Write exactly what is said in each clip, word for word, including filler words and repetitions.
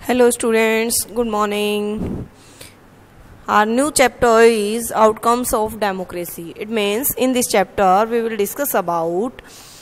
Hello students, good morning. Our new chapter is outcomes of democracy. It means in this chapter we will discuss about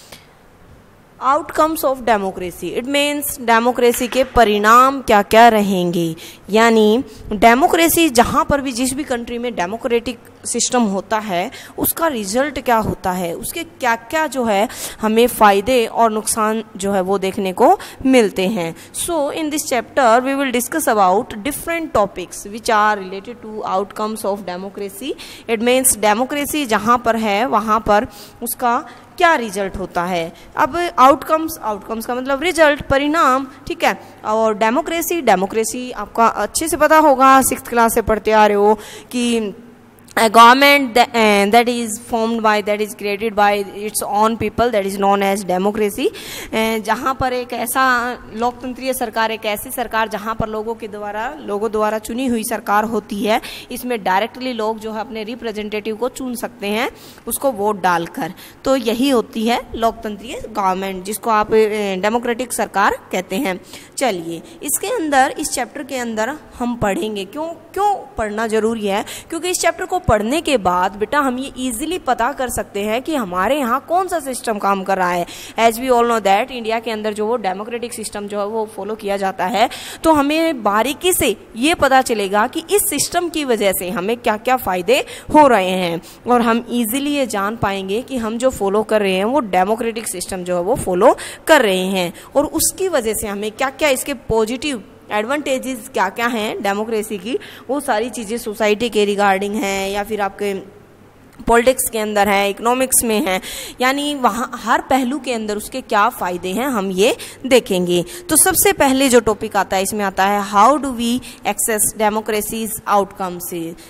outcomes of democracy. It means democracy के परिणाम क्या क्या रहेंगे. यानी democracy जहाँ पर भी जिस भी कंट्री में डेमोक्रेटिक सिस्टम होता है उसका रिजल्ट क्या होता है, उसके क्या क्या जो है हमें फ़ायदे और नुकसान जो है वो देखने को मिलते हैं. So in this chapter we will discuss about different topics which are related to outcomes of democracy. It means democracy जहाँ पर है वहाँ पर उसका क्या रिजल्ट होता है. अब आउटकम्स आउटकम्स का मतलब रिजल्ट, परिणाम, ठीक है. और डेमोक्रेसी डेमोक्रेसी आपका अच्छे से पता होगा, सिक्स्थ क्लास से पढ़ते आ रहे हो कि a government that, uh, that is formed by, that is created by its own people, that is known as democracy. uh, जहाँ पर एक ऐसा लोकतंत्रीय सरकार, एक ऐसी सरकार जहाँ पर लोगों के द्वारा लोगों द्वारा चुनी हुई सरकार होती है. इसमें डायरेक्टली लोग जो है अपने रिप्रेजेंटेटिव को चुन सकते हैं उसको वोट डालकर. तो यही होती है लोकतंत्रीय गवर्नमेंट, जिसको आप डेमोक्रेटिक सरकार कहते हैं. चलिए, इसके अंदर इस चैप्टर के अंदर हम पढ़ेंगे. क्यों क्यों पढ़ना जरूरी है? क्योंकि इस चैप्टर को पढ़ने के बाद बेटा हम ये इजीली पता कर सकते हैं कि हमारे यहाँ कौन सा सिस्टम काम कर रहा है. As we all know that India के अंदर जो वो डेमोक्रेटिक सिस्टम जो है वो फॉलो किया जाता है. तो हमें बारीकी से ये पता चलेगा कि इस सिस्टम की वजह से हमें क्या क्या फायदे हो रहे हैं, और हम इजीली ये जान पाएंगे कि हम जो फॉलो कर रहे हैं वो डेमोक्रेटिक सिस्टम जो है वो फॉलो कर रहे हैं, और उसकी वजह से हमें क्या क्या इसके पॉजिटिव एडवांटेजेस क्या क्या हैं डेमोक्रेसी की, वो सारी चीज़ें सोसाइटी के रिगार्डिंग हैं या फिर आपके पॉलिटिक्स के अंदर है, इकोनॉमिक्स में है, यानी वहाँ हर पहलू के अंदर उसके क्या फ़ायदे हैं हम ये देखेंगे. तो सबसे पहले जो टॉपिक आता है इसमें आता है how do we access democracies outcomes.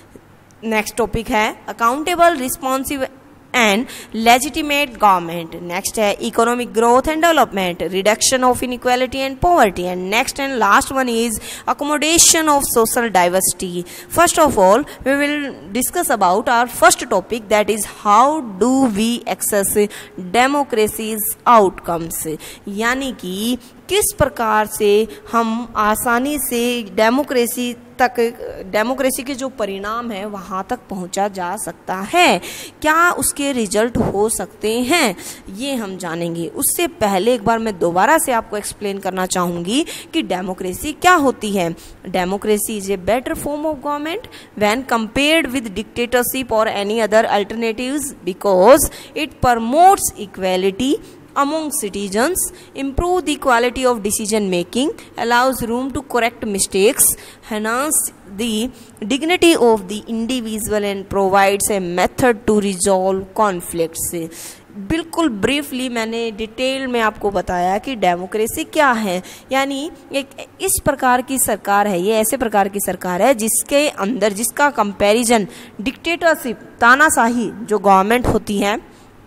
Next topic है accountable, responsive and legitimate government. Next है economic growth and development, reduction of inequality and poverty, and next and last one is accommodation of social diversity. First of all we will discuss about our first topic, that is how do we access democracy's outcomes. यानी कि किस प्रकार से हम आसानी से democracy तक democracy के जो परिणाम है वहाँ तक पहुँचा जा सकता है, क्या उसके रिजल्ट हो सकते हैं, ये हम जानेंगे. उससे पहले एक बार मैं दोबारा से आपको एक्सप्लेन करना चाहूँगी कि डेमोक्रेसी क्या होती है. Democracy is a better form of government when compared with dictatorship और any other alternatives because it promotes equality among citizens, improve the quality of decision making, allows room to correct mistakes, enhance the dignity of the individual and provides a method to resolve conflicts. बिल्कुल briefly मैंने detail में आपको बताया कि democracy क्या है. यानी एक इस प्रकार की सरकार है, ये ऐसे प्रकार की सरकार है जिसके अंदर जिसका कंपैरिजन डिक्टेटरशिप, तानाशाही जो गवर्नमेंट होती है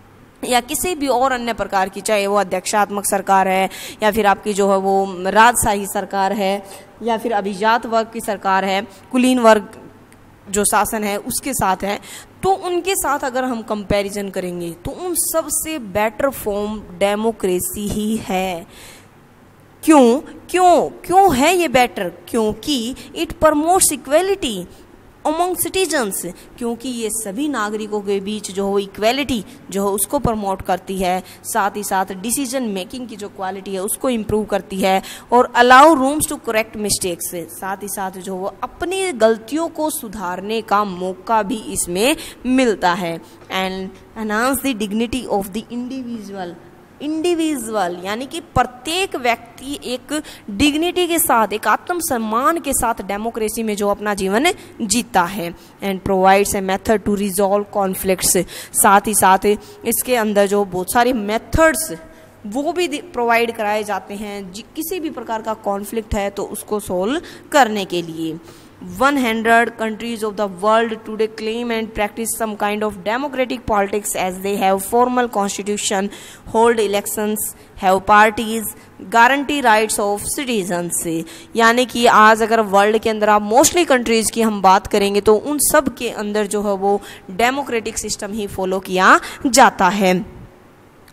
या किसी भी और अन्य प्रकार की, चाहे वो अध्यक्षात्मक सरकार है या फिर आपकी जो है वो राजशाही सरकार है या फिर अभिजात वर्ग की सरकार है, कुलीन वर्ग जो शासन है उसके साथ है, तो उनके साथ अगर हम कंपैरिजन करेंगे तो उन सबसे बेटर फॉर्म डेमोक्रेसी ही है. क्यों क्यों क्यों है ये बेटर? क्योंकि it promotes equality among citizens, क्योंकि ये सभी नागरिकों के बीच जो हो इक्वेलिटी जो हो उसको प्रमोट करती है, साथ ही साथ डिसीजन मेकिंग की जो क्वालिटी है उसको इम्प्रूव करती है, और allow rooms to correct mistakes, साथ ही साथ जो वो अपनी गलतियों को सुधारने का मौका भी इसमें मिलता है. And enhance the dignity of the individual individual यानी कि प्रत्येक व्यक्ति एक डिग्निटी के साथ, एक आत्मसम्मान के साथ डेमोक्रेसी में जो अपना जीवन जीता है. And provides a method to resolve conflicts, साथ ही साथ इसके अंदर जो बहुत सारे मेथड्स वो भी प्रोवाइड कराए जाते हैं किसी भी प्रकार का कॉन्फ्लिक्ट है तो उसको सोल्व करने के लिए. one hundred countries of the world today claim and practice some kind of democratic politics as they have formal constitution, hold elections, have parties, guarantee rights of citizens. यानी कि आज अगर वर्ल्ड के अंदर आप मोस्टली कंट्रीज़ की हम बात करेंगे तो उन सब के अंदर जो है वो डेमोक्रेटिक सिस्टम ही फॉलो किया जाता है.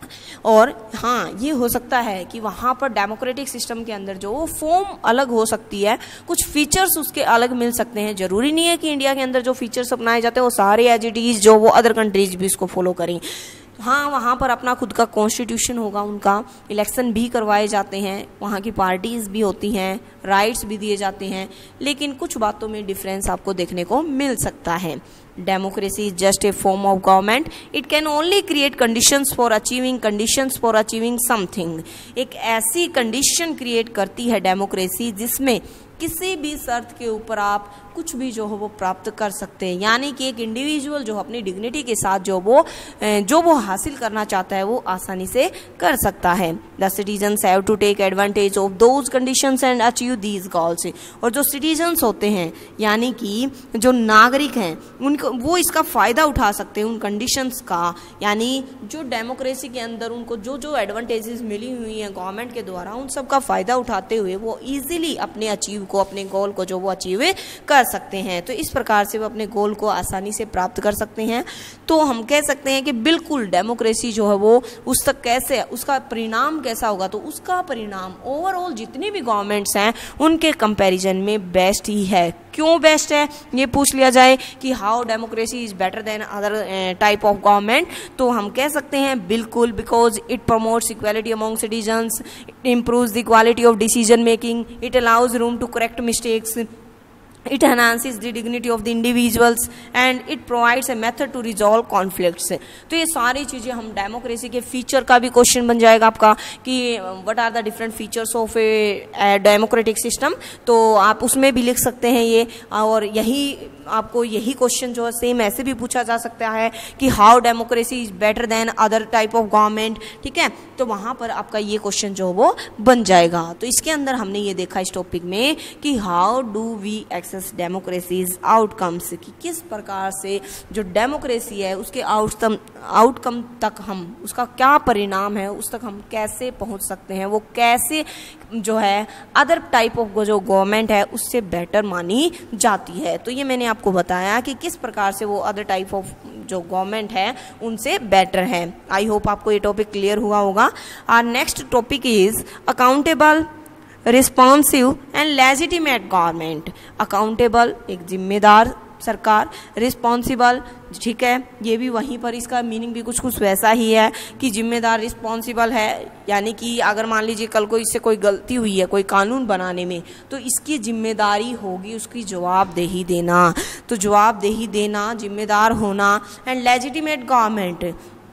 और हाँ, ये हो सकता है कि वहाँ पर डेमोक्रेटिक सिस्टम के अंदर जो फॉर्म अलग हो सकती है, कुछ फीचर्स उसके अलग मिल सकते हैं। जरूरी नहीं है कि इंडिया के अंदर जो फीचर्स अपनाए जाते हैं वो सारे एज इट इज जो वो अदर कंट्रीज भी इसको फॉलो करें। हाँ, वहाँ पर अपना खुद का कॉन्स्टिट्यूशन होगा, उनका इलेक्शन भी करवाए जाते हैं, वहाँ की पार्टीज भी होती हैं, राइट्स भी दिए जाते हैं, लेकिन कुछ बातों में डिफरेंस आपको देखने को मिल सकता है। Democracy is just a form of government, it can only create conditions for achieving conditions for achieving something. एक ऐसी कंडीशन क्रिएट करती है डेमोक्रेसी जिसमें किसी भी शर्त के ऊपर आप कुछ भी जो हो वो प्राप्त कर सकते हैं, यानी कि एक इंडिविजुअल जो अपनी डिग्निटी के साथ जो वो जो वो हासिल करना चाहता है वो आसानी से कर सकता है। The citizens have to take advantage of those conditions and achieve these goals. और जो सिटीजन्स होते हैं यानी कि जो नागरिक हैं उनको वो इसका फ़ायदा उठा सकते हैं उन कंडीशंस का, यानी जो डेमोक्रेसी के अंदर उनको जो जो एडवांटेजेस मिली हुई हैं गवर्नमेंट के द्वारा उन सब का फ़ायदा उठाते हुए वो ईजिली अपने अचीव को अपने गोल को जो वो अचीव कर सकते हैं। तो इस प्रकार से वो अपने गोल को आसानी से प्राप्त कर सकते हैं। तो हम कह सकते हैं कि बिल्कुल डेमोक्रेसी जो है वो उस तक कैसे उसका परिणाम कैसा होगा, तो उसका परिणाम ओवरऑल जितनी भी गवर्नमेंट्स हैं उनके कंपैरिजन में बेस्ट ही है। क्यों बेस्ट है ये पूछ लिया जाए कि how democracy is better than other type of government, तो हम कह सकते हैं बिल्कुल because it promotes equality among citizens, it improves the quality of decision making, it allows room to correct mistakes, it enhances the dignity of the individuals and it provides a method to resolve conflicts। तो ये सारी चीज़ें हम democracy के feature का भी question बन जाएगा आपका कि what are the different features of a democratic system, तो आप उसमें भी लिख सकते हैं ये। और यही आपको यही क्वेश्चन जो है सेम ऐसे भी पूछा जा सकता है कि how democracy is better than other type of government, ठीक है, तो वहाँ पर आपका ये क्वेश्चन जो वो बन जाएगा। तो इसके अंदर हमने ये देखा इस टॉपिक में कि how do we access democracies outcomes, कि किस प्रकार से जो डेमोक्रेसी है उसके आउटकम आउटकम तक हम उसका क्या परिणाम है उस तक हम कैसे पहुंच सकते हैं, वो कैसे जो है अदर टाइप ऑफ जो गवर्नमेंट है उससे बेटर मानी जाती है। तो ये मैंने आपको बताया कि किस प्रकार से वो अदर टाइप ऑफ जो गवर्नमेंट है उनसे बेटर है। आई होप आपको ये टॉपिक क्लियर हुआ होगा। Our next topic is accountable, responsive and legitimate government. Accountable एक जिम्मेदार सरकार, रिस्पॉन्सिबल, ठीक है, ये भी वहीं पर इसका मीनिंग भी कुछ कुछ वैसा ही है कि जिम्मेदार रिस्पॉन्सिबल है, यानी कि अगर मान लीजिए कल को इससे कोई गलती हुई है कोई कानून बनाने में तो इसकी जिम्मेदारी होगी उसकी जवाबदेही देना, तो जवाबदेही देना, जिम्मेदार होना। And legitimate government,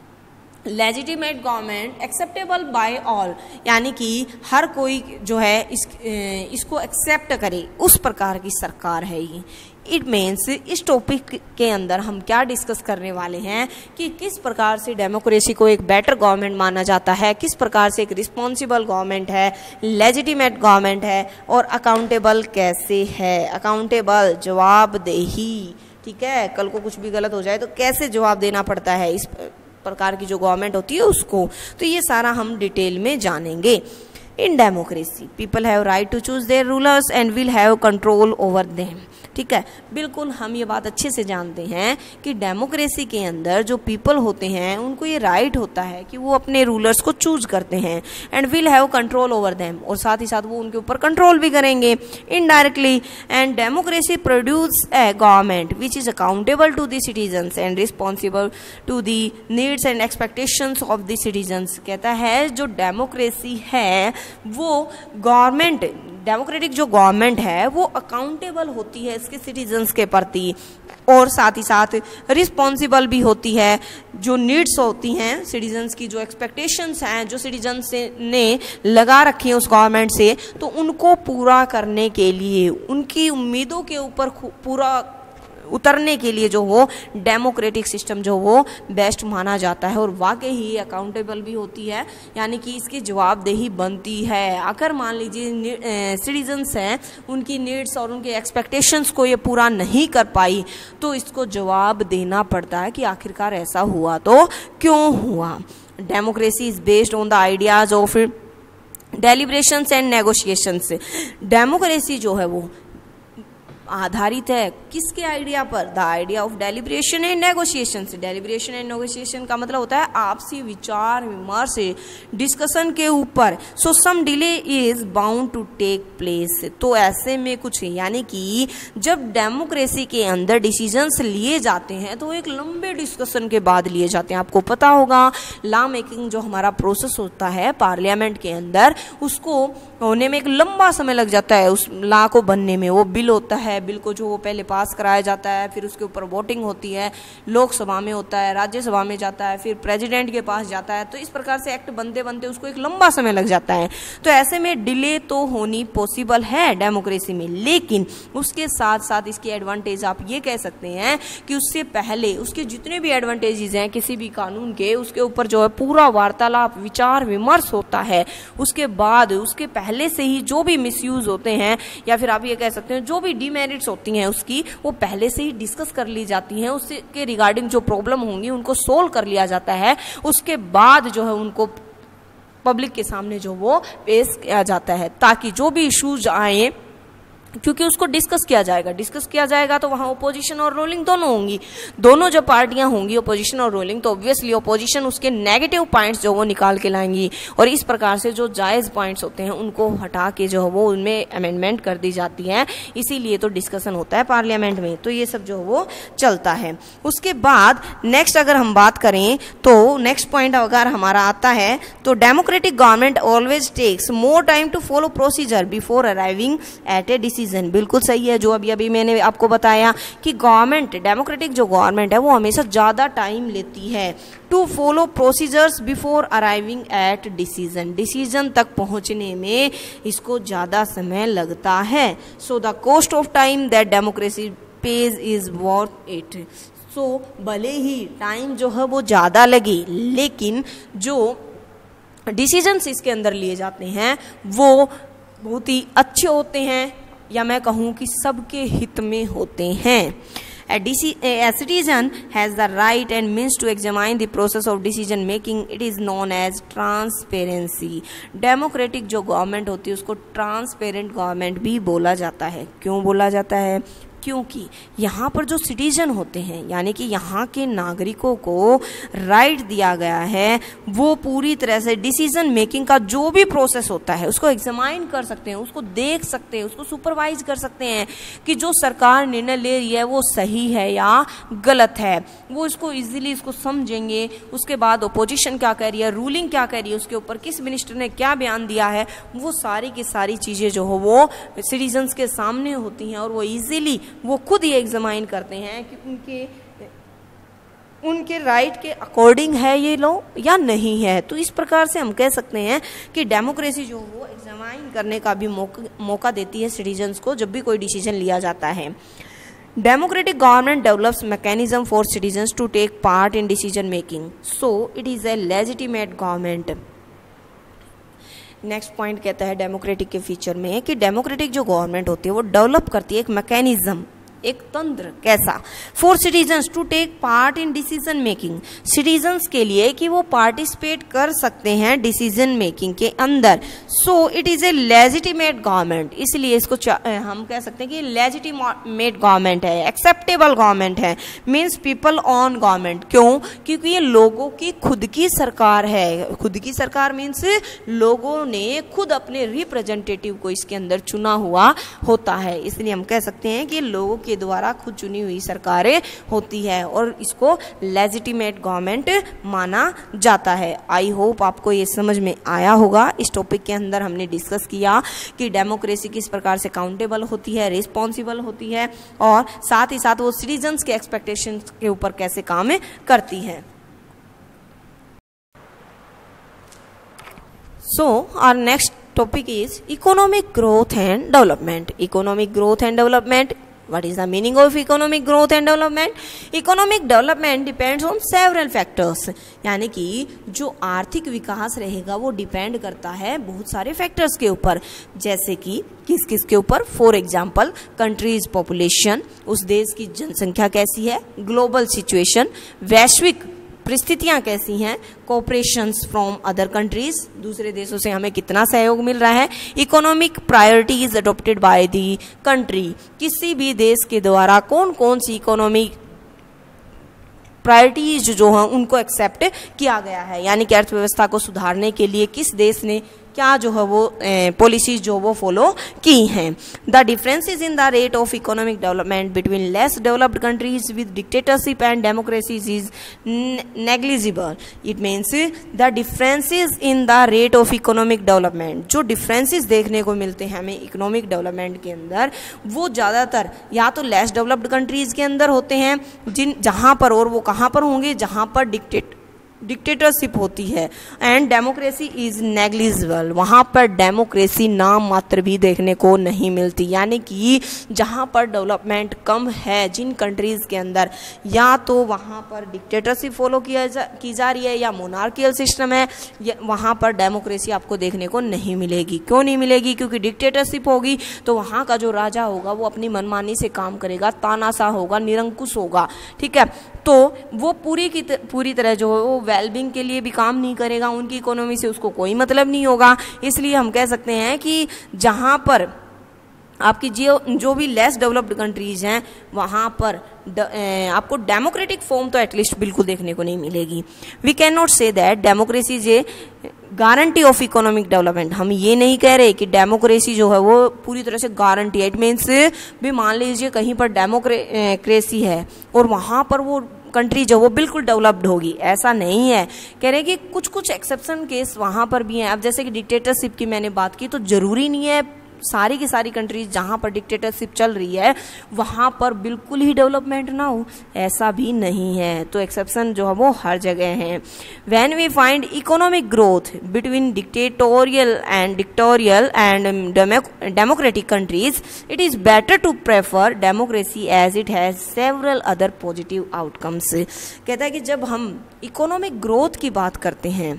legitimate government acceptable by all, यानी कि हर कोई जो है इस इसको एक्सेप्ट करे उस प्रकार की सरकार है ये। इट मीन्स इस टॉपिक के अंदर हम क्या डिस्कस करने वाले हैं कि किस प्रकार से डेमोक्रेसी को एक बेटर गवर्नमेंट माना जाता है, किस प्रकार से एक रिस्पॉन्सिबल गवर्नमेंट है, लेजिटिमेट गवर्नमेंट है और अकाउंटेबल कैसे है। अकाउंटेबल जवाबदेही, ठीक है, कल को कुछ भी गलत हो जाए तो कैसे जवाब देना पड़ता है इस प्रकार की जो गवर्नमेंट होती है उसको, तो ये सारा हम डिटेल में जानेंगे। In democracy people have right to choose their rulers and will have control over them, ठीक है, बिल्कुल हम ये बात अच्छे से जानते हैं कि डेमोक्रेसी के अंदर जो पीपल होते हैं उनको ये राइट होता है कि वो अपने रूलर्स को चूज करते हैं and will have control over them, और साथ ही साथ वो उनके ऊपर कंट्रोल भी करेंगे indirectly. And democracy produce a government which is accountable to the citizens and responsible to the needs and expectations of the citizens. कहता है जो डेमोक्रेसी है वो गवर्नमेंट, डेमोक्रेटिक जो गवर्नमेंट है वो अकाउंटेबल होती है इसके सिटीजन्स के प्रति और साथ ही साथ रिस्पॉन्सिबल भी होती है। जो नीड्स होती हैं सिटीजन्स की, जो एक्सपेक्टेशंस हैं जो सिटीजन्स ने लगा रखी हैं उस गवर्नमेंट से, तो उनको पूरा करने के लिए, उनकी उम्मीदों के ऊपर पूरा उतरने के लिए जो वो डेमोक्रेटिक सिस्टम जो वो बेस्ट माना जाता है और वाकई ही अकाउंटेबल भी होती है, यानी कि इसकी जवाबदेही बनती है। अगर मान लीजिए सिटीजन्स हैं उनकी नीड्स और उनके एक्सपेक्टेशंस को ये पूरा नहीं कर पाई तो इसको जवाब देना पड़ता है कि आखिरकार ऐसा हुआ तो क्यों हुआ। Democracy is based on the ideas of deliberations and negotiations. Democracy जो है वो आधारित है किसके आइडिया पर? The idea of deliberation and negotiation से। डेलिब्रेशन एंड नेगोशिएशन का मतलब होता है आपसी विचार विमर्श, डिस्कशन के ऊपर। So some delay is bound to take place. तो ऐसे में कुछ, यानी कि जब डेमोक्रेसी के अंदर डिसीजंस लिए जाते हैं तो एक लंबे डिस्कशन के बाद लिए जाते हैं। आपको पता होगा लॉ मेकिंग जो हमारा प्रोसेस होता है पार्लियामेंट के अंदर, उसको होने में एक लंबा समय लग जाता है। उस लॉ को बनने में वो बिल होता है, बिल को जो वो पहले पास कराया जाता है, फिर उसके ऊपर वोटिंग होती है, लोकसभा में होता है, राज्यसभा में जाता है, फिर प्रेसिडेंट के पास जाता है। तो इस प्रकार से एक्ट बनते बनते उसको एक लंबा समय लग जाता है। तो ऐसे में डिले तो होनी पॉसिबल है डेमोक्रेसी में, लेकिन उसके साथ साथ इसकी एडवांटेज आप ये कह सकते हैं कि उससे पहले उसके जितने भी एडवांटेजेस हैं किसी भी कानून के, उसके ऊपर जो है पूरा वार्तालाप विचार विमर्श होता है। उसके बाद उसके पहले से ही जो भी मिसयूज होते हैं, या फिर आप ये कह सकते हैं जो भी डिमेरिट्स होती हैं उसकी, वो पहले से ही डिस्कस कर ली जाती हैं। उसके रिगार्डिंग जो प्रॉब्लम होंगी उनको सोल्व कर लिया जाता है। उसके बाद जो है उनको पब्लिक के सामने जो वो पेश किया जाता है, ताकि जो भी इश्यूज आए, क्योंकि उसको डिस्कस किया जाएगा डिस्कस किया जाएगा तो वहाँ ओपोजिशन और रूलिंग दोनों होंगी। दोनों जब पार्टियां होंगी ओपोजिशन और रूलिंग, तो ऑब्वियसली ओपोजिशन उसके नेगेटिव पॉइंट्स जो वो निकाल के लाएंगी, और इस प्रकार से जो जायज़ पॉइंट्स होते हैं उनको हटा के जो है वो उनमें अमेंडमेंट कर दी जाती है। इसीलिए तो डिस्कशन होता है पार्लियामेंट में। तो ये सब जो है वो चलता है। उसके बाद नेक्स्ट अगर हम बात करें तो नेक्स्ट पॉइंट अगर हमारा आता है तो democratic government always takes more time to follow procedure before arriving at a decision. बिल्कुल सही है, जो अभी अभी मैंने आपको बताया कि गवर्नमेंट, डेमोक्रेटिक जो गवर्नमेंट है वो हमेशा ज़्यादा टाइम लेती है to follow procedures before arriving at decision. Decision तक पहुंचने में इसको ज़्यादा समय लगता है। So the cost of time that democracy pays is worth it. सो भले ही टाइम जो है वो ज़्यादा लगे, लेकिन जो डिसीजंस इसके अंदर लिए जाते हैं वो बहुत ही अच्छे होते हैं, या मैं कहूँ कि सबके हित में होते हैं। A, a citizen has the right and means to examine the process of decision making. It is known as transparency. Democratic जो गवर्नमेंट होती है उसको ट्रांसपेरेंट गवर्नमेंट भी बोला जाता है। क्यों बोला जाता है? क्योंकि यहाँ पर जो सिटीजन होते हैं, यानी कि यहाँ के नागरिकों को राइट दिया गया है, वो पूरी तरह से डिसीजन मेकिंग का जो भी प्रोसेस होता है उसको एग्जामाइन कर सकते हैं, उसको देख सकते हैं, उसको सुपरवाइज कर सकते हैं कि जो सरकार निर्णय ले रही है वो सही है या गलत है। वो इसको इजीली इसको समझेंगे। उसके बाद ओपोजिशन क्या कह रही है, रूलिंग क्या कह रही है, उसके ऊपर किस मिनिस्टर ने क्या बयान दिया है, वो सारी की सारी चीज़ें जो हो वो सिटीजन्स के सामने होती हैं, और वो इजीली वो खुद ही एग्जामाइन करते हैं कि उनके उनके राइट के अकॉर्डिंग है ये लॉ या नहीं है। तो इस प्रकार से हम कह सकते हैं कि डेमोक्रेसी जो वो एग्जामाइन करने का भी मौका मौका देती है सिटीजन्स को जब भी कोई डिसीजन लिया जाता है। Democratic government develops mechanism for citizens to take part in decision making, so it is a legitimate government. Next point कहता है डेमोक्रेटिक के फीचर में कि डेमोक्रेटिक जो गवर्नमेंट होती है वो डेवलप करती है एक मैकेनिज्म, एक तंत्र। कैसा? For citizens to take part in decision making, citizens के लिए कि वो पार्टिसिपेट कर सकते हैं डिसीजन मेकिंग के अंदर। So it is a legitimate government, इसलिए इसको हम कह सकते हैं कि लेजिटिमेट गवर्नमेंट है, एक्सेप्टेबल गवर्नमेंट है, मीन्स पीपल ऑन गवर्नमेंट। क्यों? क्योंकि ये लोगों की खुद की सरकार है। खुद की सरकार मीन्स लोगों ने खुद अपने रिप्रेजेंटेटिव को इसके अंदर चुना हुआ होता है, इसलिए हम कह सकते हैं कि लोगों के द्वारा खुद चुनी हुई सरकारें होती है, और इसको लेजिटिमेट गवर्नमेंट माना जाता है। आई होप आपको ये समझ में आया होगा। इस टॉपिक के अंदर हमने डिस्कस किया कि डेमोक्रेसी किस प्रकार से काउंटेबल होती है, रिस्पॉन्सिबल होती है, और साथ ही साथ वो सिटीजन्स के एक्सपेक्टेशंस के ऊपर कैसे काम करती है। So our next topic is economic growth and development. Economic growth and development, what is the meaning of economic growth and development? Economic development depends on several factors, यानी कि जो आर्थिक विकास रहेगा वो डिपेंड करता है बहुत सारे फैक्टर्स के ऊपर। जैसे कि किस किस के ऊपर? फॉर एग्जाम्पल कंट्रीज पॉपुलेशन, उस देश की जनसंख्या कैसी है, ग्लोबल सिचुएशन, वैश्विक परिस्थितियाँ कैसी हैं, कोऑपरेशंस फ्रॉम अदर कंट्रीज, दूसरे देशों से हमें कितना सहयोग मिल रहा है, economic priorities adopted by the country, किसी भी देश के द्वारा कौन कौन सी इकोनॉमिक प्रायोरिटीज जो हैं उनको एक्सेप्ट किया गया है, यानी कि अर्थव्यवस्था को सुधारने के लिए किस देश ने क्या जो है वो पॉलिसीज जो वो फॉलो की हैं। The differences in the rate of economic development between less developed countries with dictatorship and democracies is negligible. It means the differences in the rate of economic development, जो डिफरेंसेस देखने को मिलते हैं हमें इकोनॉमिक डेवलपमेंट के अंदर, वो ज़्यादातर या तो लेस डेवलप्ड कंट्रीज के अंदर होते हैं, जिन जहाँ पर, और वो कहाँ पर होंगे, जहाँ पर डिक्टेट डिक्टेटरशिप होती है, एंड डेमोक्रेसी इज नेग्लिजिबल, वहाँ पर डेमोक्रेसी नाम मात्र भी देखने को नहीं मिलती, यानी कि जहाँ पर डेवलपमेंट कम है जिन कंट्रीज़ के अंदर, या तो वहाँ पर डिक्टेटरशिप फॉलो किया जा की जा रही है या मोनार्कियल सिस्टम है, वहाँ पर डेमोक्रेसी आपको देखने को नहीं मिलेगी। क्यों नहीं मिलेगी? क्योंकि डिक्टेटरशिप होगी तो वहाँ का जो राजा होगा वो अपनी मनमानी से काम करेगा, तानाशाह होगा, निरंकुश होगा, ठीक है, तो वो पूरी की पूरी तरह जो है वो वेलबींग के लिए भी काम नहीं करेगा, उनकी इकोनॉमी से उसको कोई मतलब नहीं होगा। इसलिए हम कह सकते हैं कि जहाँ पर आपकी जो जो भी लेस डेवलप्ड कंट्रीज हैं वहाँ पर ड, ए, आपको डेमोक्रेटिक फॉर्म तो एटलीस्ट बिल्कुल देखने को नहीं मिलेगी। We can not say that democracy is a guarantee of economic development. हम ये नहीं कह रहे कि डेमोक्रेसी जो है वो पूरी तरह से गारंटी है। इट मीन्स भी मान लीजिए कहीं पर डेमोक्रेसी है और वहाँ पर वो कंट्री जो वो बिल्कुल डेवलप्ड होगी, ऐसा नहीं है। कह रहे हैं कि कुछ कुछ एक्सेप्शन केस वहाँ पर भी हैं। अब जैसे कि डिक्टेटरशिप की मैंने बात की, तो ज़रूरी नहीं है सारी की सारी कंट्रीज जहाँ पर डिक्टेटरशिप चल रही है वहाँ पर बिल्कुल ही डेवलपमेंट ना हो, ऐसा भी नहीं है। तो एक्सेप्शन जो है वो हर जगह है। When we find economic growth between dictatorial and dictatorial and democratic countries, it is better to prefer democracy as it has several other positive outcomes. कहता है कि जब हम इकोनॉमिक ग्रोथ की बात करते हैं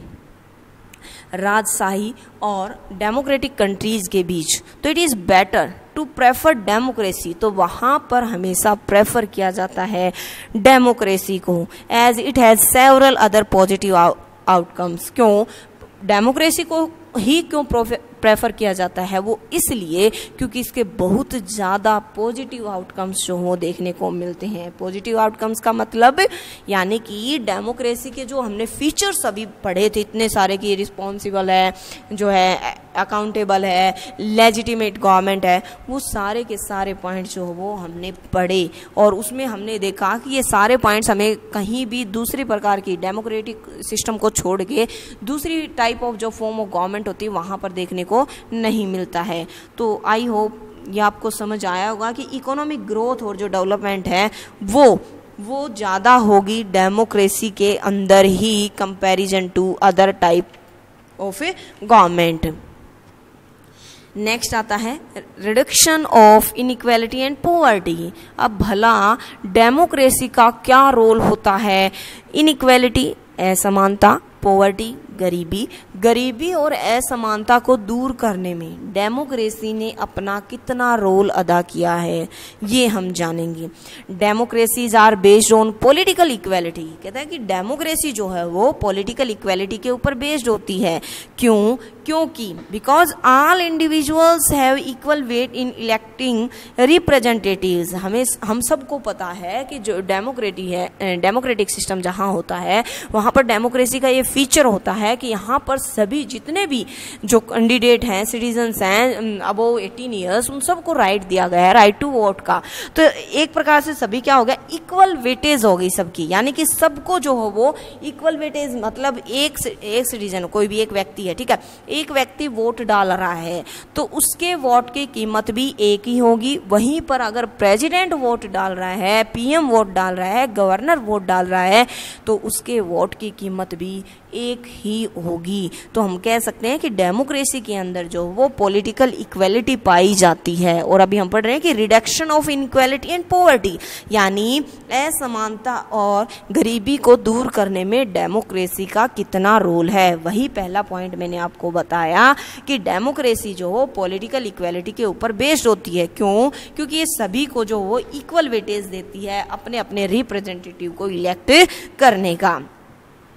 राजशाही और डेमोक्रेटिक कंट्रीज के बीच, तो it is better to prefer democracy, तो वहाँ पर हमेशा प्रेफर किया जाता है डेमोक्रेसी को, as it has several other positive outcomes. क्यों डेमोक्रेसी को ही क्यों प्रेफर किया जाता है? वो इसलिए क्योंकि इसके बहुत ज़्यादा पॉजिटिव आउटकम्स जो हो देखने को मिलते हैं। पॉजिटिव आउटकम्स का मतलब यानी कि डेमोक्रेसी के जो हमने फीचर्स अभी पढ़े थे इतने सारे, कि रिस्पॉन्सिबल है, जो है अकाउंटेबल है, लेजिटिमेट गवर्नमेंट है, वो सारे के सारे पॉइंट्स जो वो हमने पढ़े और उसमें हमने देखा कि ये सारे पॉइंट्स हमें कहीं भी दूसरी प्रकार की डेमोक्रेटिक सिस्टम को छोड़ के दूसरी टाइप ऑफ जो फॉर्म ऑफ गवर्नमेंट होती है वहाँ पर देखने को नहीं मिलता है। तो आई होप ये आपको समझ आया होगा कि इकोनॉमिक ग्रोथ और जो डेवलपमेंट है वो वो ज़्यादा होगी डेमोक्रेसी के अंदर ही comparison to other type of government. Next आता है reduction of inequality and poverty. अब भला डेमोक्रेसी का क्या रोल होता है इनइक्वालिटी, असमानता, पॉवर्टी, गरीबी गरीबी और असमानता को दूर करने में डेमोक्रेसी ने अपना कितना रोल अदा किया है ये हम जानेंगे। Democracies are based on political equality. कहता है कि डेमोक्रेसी जो है वो पॉलिटिकल इक्वालिटी के ऊपर बेस्ड होती है। क्यों? क्योंकि because all individuals have equal weight in electing representatives. हमें हम सबको पता है कि जो डेमोक्रेटी है, डेमोक्रेटिक सिस्टम जहाँ होता है वहाँ पर डेमोक्रेसी का ये फीचर होता है कि यहाँ पर सभी जितने भी जो कैंडिडेट हैं, सिटीजन्स हैं अबव एटीन ईयर्स, उन सबको राइट दिया गया है, राइट टू वोट का। तो एक प्रकार से सभी क्या हो गया, इक्वल वेटेज हो गई सबकी, यानी कि सबको जो हो वो इक्वल वेटेज, मतलब एक एक सिटीजन, कोई भी एक व्यक्ति है, ठीक है, एक व्यक्ति वोट डाल रहा है तो उसके वोट की कीमत भी एक ही होगी। वहीं पर अगर प्रेसिडेंट वोट डाल रहा है, पीएम वोट डाल रहा है, गवर्नर वोट डाल रहा है, तो उसके वोट की कीमत भी एक ही होगी। तो हम कह सकते हैं कि डेमोक्रेसी के अंदर जो वो पॉलिटिकल इक्वालिटी पाई जाती है। और अभी हम पढ़ रहे हैं कि reduction of inequality and poverty, यानी असमानता और गरीबी को दूर करने में डेमोक्रेसी का कितना रोल है। वही पहला पॉइंट मैंने आपको बताया कि डेमोक्रेसी जो हो पॉलिटिकल इक्वालिटी के ऊपर बेस्ड होती है। क्यों? क्योंकि ये सभी को जो वो इक्वल वेटेज देती है अपने अपने रिप्रेजेंटेटिव को इलेक्ट करने का।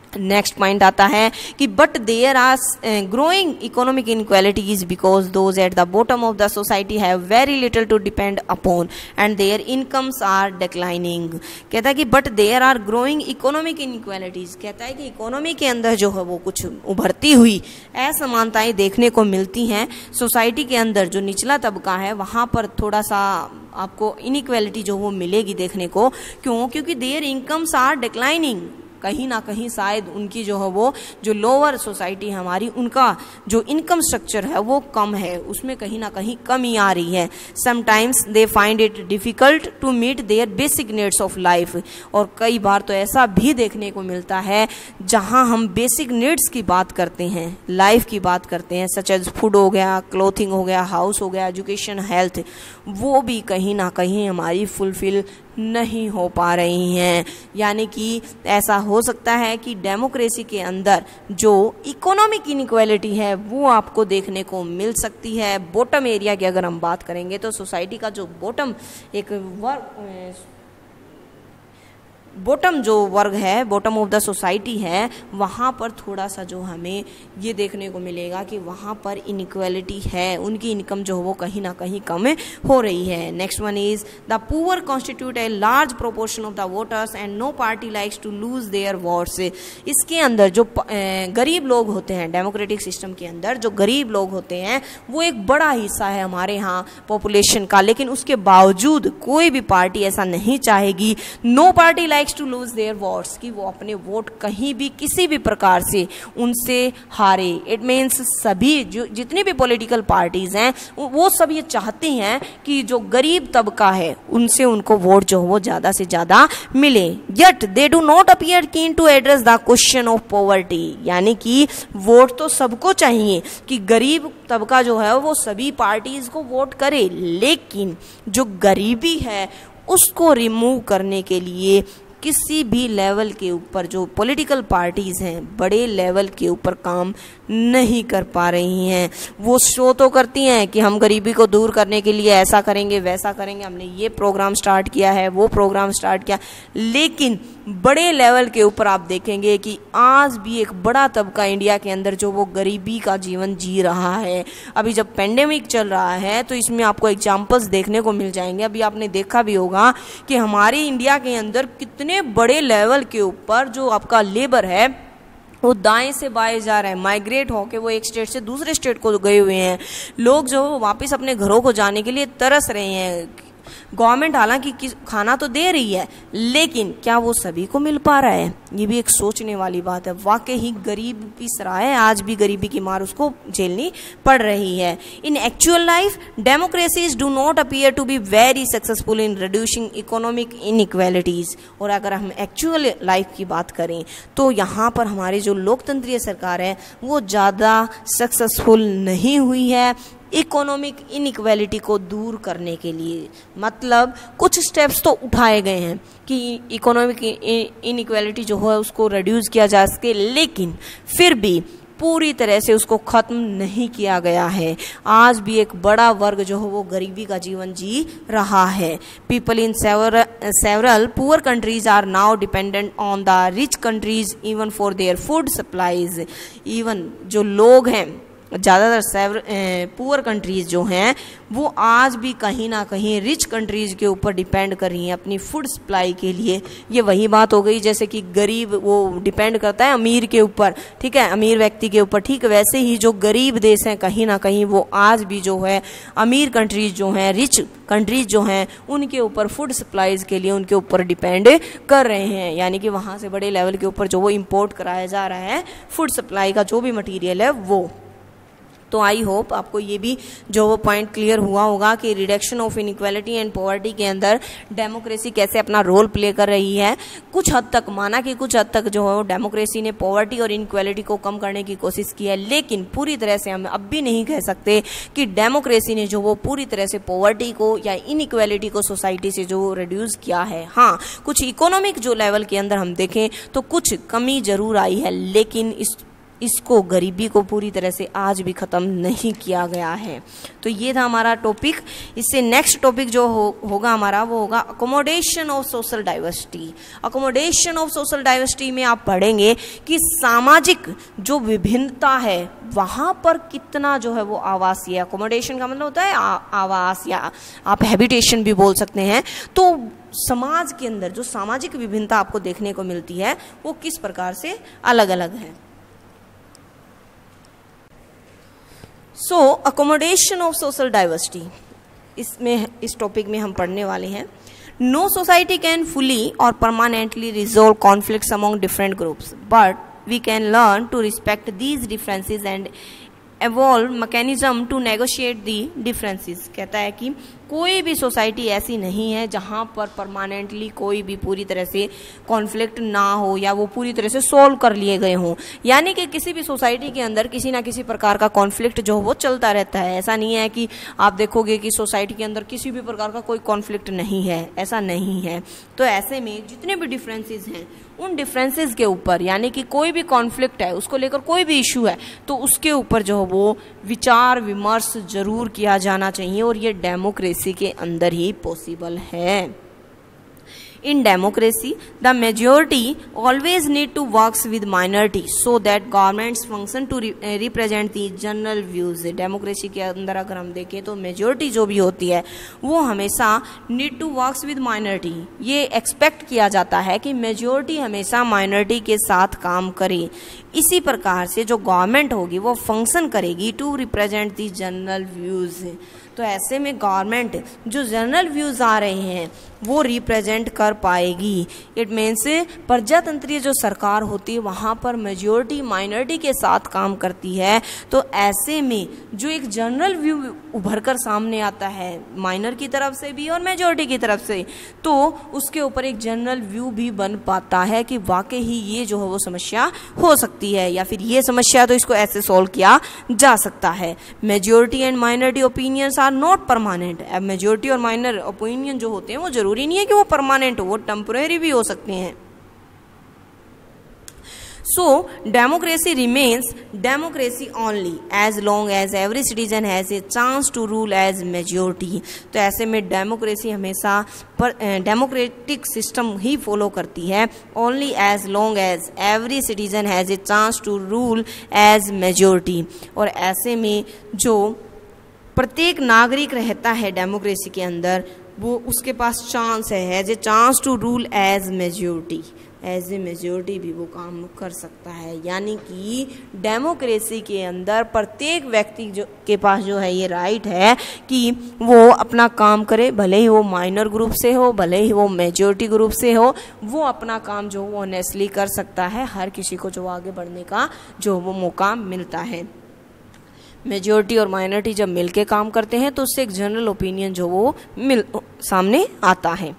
नेक्स्ट पॉइंट आता है कि but there are growing economic inequalities because those at the bottom of the society have very little to depend upon and their incomes are declining. कहता है कि but there are growing economic inequalities, कहता है कि economy के अंदर जो है वो कुछ उभरती हुई असमानताएं देखने को मिलती हैं। सोसाइटी के अंदर जो निचला तबका है वहाँ पर थोड़ा सा आपको इनइक्वालिटी जो वो मिलेगी देखने को। क्यों? क्योंकि देयर इनकम्स आर डिक्लाइनिंग, कहीं ना कहीं शायद उनकी जो है वो जो लोअर सोसाइटी है हमारी, उनका जो इनकम स्ट्रक्चर है वो कम है, उसमें कहीं ना कहीं कमी आ रही है। Sometimes they find it difficult to meet their basic needs of life, और कई बार तो ऐसा भी देखने को मिलता है जहां हम बेसिक नीड्स की बात करते हैं, लाइफ की बात करते हैं, सच एज फूड हो गया, क्लोथिंग हो गया, हाउस हो गया, एजुकेशन, हेल्थ, वो भी कहीं ना कहीं हमारी फुलफिल नहीं हो पा रही हैं। यानी कि ऐसा हो सकता है कि डेमोक्रेसी के अंदर जो इकोनॉमिक इनइक्वालिटी है वो आपको देखने को मिल सकती है। बॉटम एरिया की अगर हम बात करेंगे तो सोसाइटी का जो बॉटम एक वर्ग बॉटम जो वर्ग है, बॉटम ऑफ द सोसाइटी है, वहाँ पर थोड़ा सा जो हमें ये देखने को मिलेगा कि वहाँ पर इनइक्वालिटी है, उनकी इनकम जो वो कहीं ना कहीं कम हो रही है। Next one is the poor constitute a large proportion of the voters and no party likes to lose their votes. इसके अंदर जो गरीब लोग होते हैं, डेमोक्रेटिक सिस्टम के अंदर जो गरीब लोग होते हैं वो एक बड़ा हिस्सा है हमारे यहाँ पॉपुलेशन का, लेकिन उसके बावजूद कोई भी पार्टी ऐसा नहीं चाहेगी, no party like to lose their votes, कि वो अपने वोट कहीं भी किसी भी प्रकार से उनसे हारे। इट मीन्स सभी जो जितनी भी पॉलिटिकल पार्टीज हैं वो सब ये चाहती हैं कि जो गरीब तबका है उनसे उनको वोट जो वो ज्यादा से ज्यादा मिले। Yet they do not appear keen to address the question of poverty, यानी कि वोट तो सबको चाहिए कि गरीब तबका जो है वो सभी पार्टीज को वोट करे, लेकिन जो गरीबी है उसको रिमूव करने के लिए किसी भी लेवल के ऊपर जो पॉलिटिकल पार्टीज़ हैं बड़े लेवल के ऊपर काम नहीं कर पा रही हैं। वो शो तो करती हैं कि हम गरीबी को दूर करने के लिए ऐसा करेंगे वैसा करेंगे, हमने ये प्रोग्राम स्टार्ट किया है वो प्रोग्राम स्टार्ट किया, लेकिन बड़े लेवल के ऊपर आप देखेंगे कि आज भी एक बड़ा तबका इंडिया के अंदर जो वो गरीबी का जीवन जी रहा है। अभी जब पेंडेमिक चल रहा है तो इसमें आपको एग्जाम्पल्स देखने को मिल जाएंगे। अभी आपने देखा भी होगा कि हमारे इंडिया के अंदर कितने बड़े लेवल के ऊपर जो आपका लेबर है वो दाएं से बाएं जा रहा है, माइग्रेट होके वो एक स्टेट से दूसरे स्टेट को गए हुए हैं। लोग जो वापस अपने घरों को जाने के लिए तरस रहे हैं। गवर्नमेंट हालांकि खाना तो दे रही है, लेकिन क्या वो सभी को मिल पा रहा है? ये भी एक सोचने वाली बात है। वाकई ही गरीब पिस रहा है, आज भी गरीबी की मार उसको झेलनी पड़ रही है। In actual life democracies do not appear to be very successful in reducing economic inequalities. और अगर हम एक्चुअल लाइफ की बात करें तो यहाँ पर हमारी जो लोकतंत्रीय सरकार है वो ज़्यादा सक्सेसफुल नहीं हुई है इकोनॉमिक इनइक्वालिटी को दूर करने के लिए। मतलब कुछ स्टेप्स तो उठाए गए हैं कि इकोनॉमिक इनइक्वालिटी जो है उसको रिड्यूस किया जा सके, लेकिन फिर भी पूरी तरह से उसको ख़त्म नहीं किया गया है। आज भी एक बड़ा वर्ग जो है वो गरीबी का जीवन जी रहा है। People in several poor countries are now dependent on the rich countries even for their food supplies. Even जो लोग हैं ज़्यादातर सेवर पुअर कंट्रीज़ जो हैं वो आज भी कहीं ना कहीं रिच कंट्रीज़ के ऊपर डिपेंड कर रही हैं अपनी फूड सप्लाई के लिए। ये वही बात हो गई जैसे कि गरीब वो डिपेंड करता है अमीर के ऊपर, ठीक है, अमीर व्यक्ति के ऊपर। ठीक वैसे ही जो गरीब देश हैं कहीं ना कहीं वो आज भी जो है अमीर कंट्रीज़ जो हैं, रिच कंट्रीज़ जो हैं, उनके ऊपर फूड सप्लाईज़ के लिए उनके ऊपर डिपेंड कर रहे हैं। यानी कि वहाँ से बड़े लेवल के ऊपर जो वो इम्पोर्ट कराया जा रहा है फूड सप्लाई का जो भी मटीरियल है वो। तो आई होप आपको ये भी जो वो पॉइंट क्लियर हुआ होगा कि reduction of inequality and poverty के अंदर डेमोक्रेसी कैसे अपना रोल प्ले कर रही है। कुछ हद तक माना कि कुछ हद तक जो है डेमोक्रेसी ने पॉवर्टी और इनइक्वालिटी को कम करने की कोशिश की है, लेकिन पूरी तरह से हम अब भी नहीं कह सकते कि डेमोक्रेसी ने जो वो पूरी तरह से पॉवर्टी को या इनइक्वालिटी को सोसाइटी से जो रिड्यूस किया है। हाँ, कुछ इकोनॉमिक जो लेवल के अंदर हम देखें तो कुछ कमी जरूर आई है, लेकिन इस इसको, गरीबी को पूरी तरह से आज भी ख़त्म नहीं किया गया है। तो ये था हमारा टॉपिक। इससे नेक्स्ट टॉपिक जो हो, होगा हमारा वो होगा accommodation of social diversity. Accommodation of social diversity में आप पढ़ेंगे कि सामाजिक जो विभिन्नता है वहाँ पर कितना जो है वो आवासीय, अकोमोडेशन का मतलब होता है आ, आवास या आप हैबिटेशन भी बोल सकते हैं। तो समाज के अंदर जो सामाजिक विभिन्नता आपको देखने को मिलती है वो किस प्रकार से अलग अलग है। So accommodation of social diversity, इसमें इस टॉपिक में हम पढ़ने वाले हैं। नो सोसाइटी कैन फुली और permanently resolve conflicts among different groups, but we can learn to respect these differences and evolve mechanism to negotiate the differences. कहता है कि कोई भी सोसाइटी ऐसी नहीं है जहाँ पर परमानेंटली कोई भी पूरी तरह से कॉन्फ्लिक्ट ना हो या वो पूरी तरह से सॉल्व कर लिए गए हों। यानी कि किसी भी सोसाइटी के अंदर किसी ना किसी प्रकार का कॉन्फ्लिक्ट जो वो चलता रहता है। ऐसा नहीं है कि आप देखोगे कि सोसाइटी के अंदर किसी भी प्रकार का कोई कॉन्फ्लिक्ट नहीं है, ऐसा नहीं है। तो ऐसे में जितने भी डिफरेंसेस हैं उन डिफरेंसेस के ऊपर, यानी कि कोई भी कॉन्फ्लिक्ट है उसको लेकर कोई भी इशू है तो उसके ऊपर जो वो विचार विमर्श जरूर किया जाना चाहिए, और ये डेमोक्रेसी के अंदर ही पॉसिबल है। In democracy, the majority always need to work with minority so that governments function to re represent the general views. Democracy के अंदर अगर हम देखें तो मेजोरिटी जो भी होती है वो हमेशा need to work with minority, ये एक्सपेक्ट किया जाता है कि मेजोरिटी हमेशा माइनॉरिटी के साथ काम करे। इसी प्रकार से जो गवर्नमेंट होगी वो फंक्शन करेगी to represent the general views. तो ऐसे में गवर्नमेंट जो जनरल व्यूज़ आ रहे हैं वो रिप्रेजेंट कर पाएगी। इट मीन्स प्रजातंत्रीय जो सरकार होती है वहाँ पर मेजोरिटी माइनॉरिटी के साथ काम करती है। तो ऐसे में जो एक जनरल व्यू उभर कर सामने आता है माइनर की तरफ से भी और मेजोरिटी की तरफ से, तो उसके ऊपर एक जनरल व्यू भी बन पाता है कि वाकई ही ये जो है वो समस्या हो सकती है, या फिर ये समस्या तो इसको ऐसे सॉल्व किया जा सकता है। Majority and minority opinions are not permanent. अब मेजोरिटी और माइनर ओपिनियन जो होते हैं वो जरूरी नहीं है कि वो परमानेंट हो, वो टेम्परेरी भी हो सकते हैं। So democracy remains democracy only as long as every citizen has a chance to rule as majority। तो ऐसे में डेमोक्रेसी हमेशा पर डेमोक्रेटिक सिस्टम ही फॉलो करती है only as long as every citizen has a chance to rule as majority। और ऐसे में जो प्रत्येक नागरिक रहता है डेमोक्रेसी के अंदर वो उसके पास चांस है, has a chance to rule as majority, as a majority भी वो काम कर सकता है। यानी कि डेमोक्रेसी के अंदर प्रत्येक व्यक्ति जो के पास जो है ये राइट है कि वो अपना काम करे, भले ही वो माइनर ग्रुप से हो, भले ही वो मेजोरिटी ग्रुप से हो, वो अपना काम जो वो ऑनेस्टली कर सकता है। हर किसी को जो आगे बढ़ने का जो वो मौका मिलता है। मेजोरिटी और माइनॉरिटी जब मिलके काम करते हैं तो उससे एक जनरल ओपिनियन जो वो मिल सामने आता है।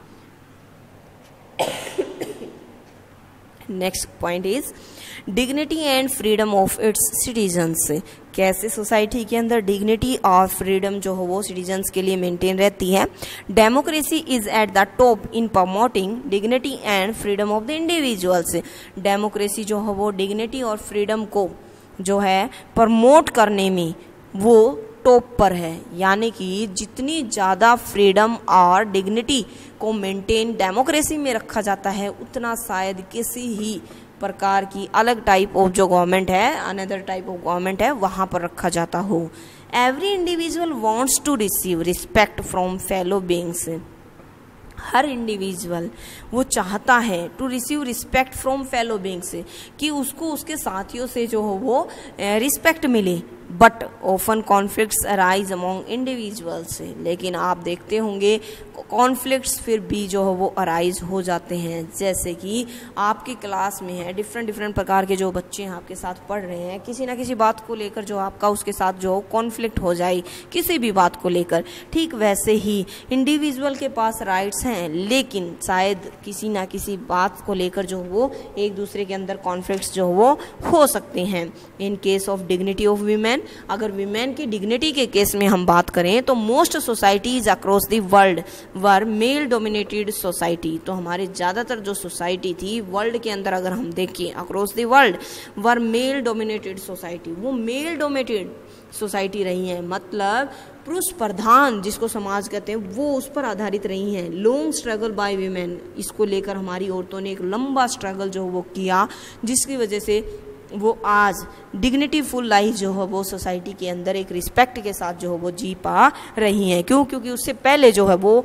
Next point is dignity and freedom of its citizens. कैसे सोसाइटी के अंदर डिग्निटी और फ्रीडम जो हो वो सिटीजन्स के लिए मेंटेन रहती है। Democracy is at the top in promoting dignity and freedom of the individuals. Democracy जो हो वो डिग्निटी और फ्रीडम को जो है प्रमोट करने में वो टॉप पर है। यानी कि जितनी ज़्यादा फ्रीडम और डिग्निटी को मेंटेन डेमोक्रेसी में रखा जाता है उतना शायद किसी ही प्रकार की अलग टाइप ऑफ जो गवर्नमेंट है, अनदर टाइप ऑफ गवर्नमेंट है, वहाँ पर रखा जाता हो। Every individual wants to receive respect from fellow beings. हर इंडिविजुअल वो चाहता है to receive respect from fellow beings, कि उसको उसके साथियों से जो हो वो रिस्पेक्ट मिले। But often conflicts arise among individuals. लेकिन आप देखते होंगे कॉन्फ्लिक्ट्स फिर भी जो है वो अराइज हो जाते हैं। जैसे कि आपकी क्लास में है डिफरेंट डिफरेंट प्रकार के जो बच्चे हैं आपके साथ पढ़ रहे हैं, किसी ना किसी बात को लेकर जो आपका उसके साथ जो कॉन्फ्लिक्ट हो जाए किसी भी बात को लेकर, ठीक वैसे ही इंडिविजुअल के पास राइट्स हैं लेकिन शायद किसी ना किसी बात को लेकर जो वो एक दूसरे के अंदर कॉन्फ्लिक्ट्स जो वो हो सकते हैं। In case of dignity of women women, अगर विमेन की डिग्निटी के केस में हम बात करें तो most societies across the world were male dominated society. तो हमारे ज़्यादातर जो सोसाइटी थी वर्ल्ड के अंदर अगर हम देखें across the world were male dominated society, वो मेल डोमिनेटेड सोसाइटी रही हैं, मतलब पुरुष प्रधान जिसको समाज कहते हैं वो उस पर आधारित रही हैं। लॉन्ग स्ट्रगल बाय वीमेन, इसको लेकर हमारी औरतों ने एक लंबा स्ट्रगल जो वो किया, जिसकी वजह से वो आज डिग्निटी फुल लाइफ जो है वो सोसाइटी के अंदर एक रिस्पेक्ट के साथ जो है वो जी पा रही हैं। क्यों? क्योंकि उससे पहले जो है वो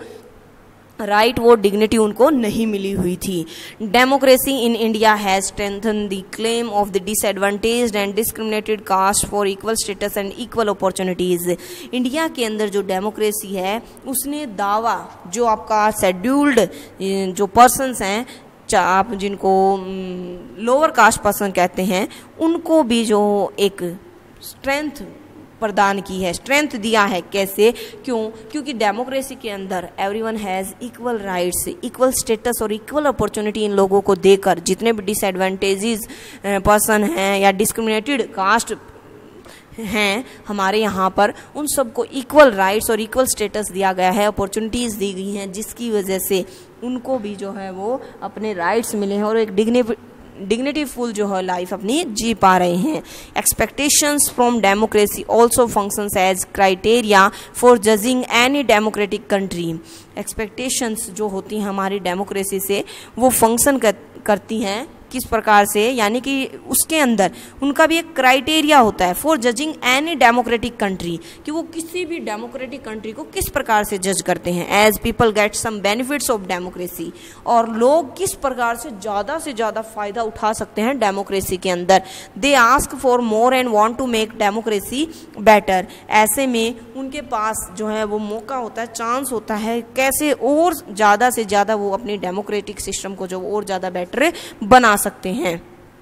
राइट वो डिग्निटी उनको नहीं मिली हुई थी। Democracy in India has strengthen the claim of the disadvantaged and discriminated caste for equal status and equal opportunities. India के अंदर जो डेमोक्रेसी है उसने दावा, जो आपका शेड्यूल्ड जो पर्सन्स हैं, आप जिनको लोअर कास्ट पर्सन कहते हैं, उनको भी जो एक स्ट्रेंथ प्रदान की है, स्ट्रेंथ दिया है। कैसे? क्यों? क्योंकि डेमोक्रेसी के अंदर everyone has equal rights, equal status और इक्वल अपॉर्चुनिटी इन लोगों को देकर जितने भी डिसएडवांटेजेस पर्सन हैं या डिस्क्रिमिनेटेड कास्ट हैं हमारे यहाँ पर, उन सबको इक्वल राइट्स और इक्वल स्टेटस दिया गया है, अपॉर्चुनिटीज़ दी गई हैं, जिसकी वजह से उनको भी जो है वो अपने राइट्स मिले हैं और एक डिग्निटी डिग्निटीफुल जो है लाइफ अपनी जी पा रहे हैं। Expectations from democracy also functions as criteria for judging any democratic country. Expectations जो होती हैं हमारी डेमोक्रेसी से वो फंक्शन कर, करती हैं किस प्रकार से, यानी कि उसके अंदर उनका भी एक क्राइटेरिया होता है for judging any democratic country, कि वो किसी भी डेमोक्रेटिक कंट्री को किस प्रकार से जज करते हैं। As people get some benefits of democracy, और लोग किस प्रकार से ज़्यादा से ज़्यादा फायदा उठा सकते हैं डेमोक्रेसी के अंदर। They ask for more and want to make democracy better. ऐसे में उनके पास जो है वो मौका होता है, चांस होता है कैसे और ज़्यादा से ज़्यादा वो अपनी डेमोक्रेटिक सिस्टम को जो और ज़्यादा बेटर बना सकते हैं।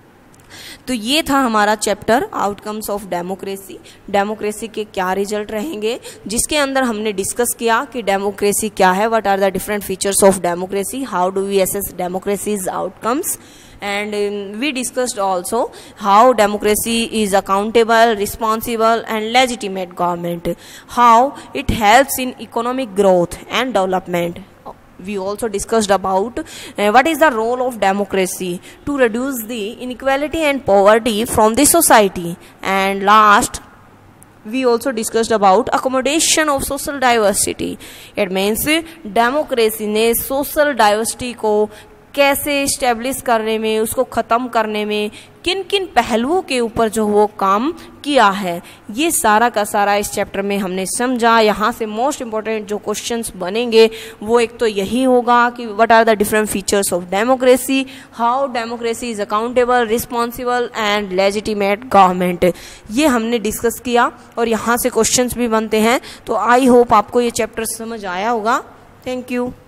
तो ये था हमारा chapter outcomes of democracy. Democracy के क्या रिजल्ट रहेंगे, जिसके अंदर हमने डिस्कस किया कि डेमोक्रेसी क्या है, what are the different features of democracy, how do we assess democracy's outcomes, and um, we discussed also how democracy is accountable, responsible and legitimate government, how it helps in economic growth and development. We also discussed about uh, what is the role of democracy to reduce the inequality and poverty from the society, and last we also discussed about accommodation of social diversity. It means democracy ने social diversity को कैसे establish करने में, उसको ख़त्म करने में किन किन पहलुओं के ऊपर जो वो काम किया है, ये सारा का सारा इस चैप्टर में हमने समझा। यहाँ से मोस्ट इम्पॉर्टेंट जो क्वेश्चंस बनेंगे वो एक तो यही होगा कि what are the different features of democracy, how democracy is accountable, responsible and legitimate government, ये हमने डिस्कस किया और यहाँ से क्वेश्चंस भी बनते हैं। तो आई होप आपको ये चैप्टर समझ आया होगा। Thank you.